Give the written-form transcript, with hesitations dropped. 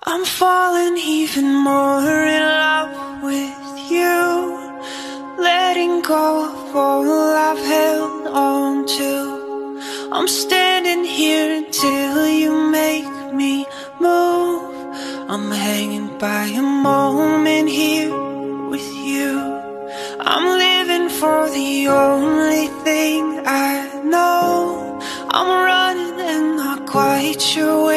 I'm falling even more in love with you, letting go of all I've held on to. I'm standing here until you make me move. I'm hanging by a moment here with you. I'm living for the only thing I know. I'm running and not quite sure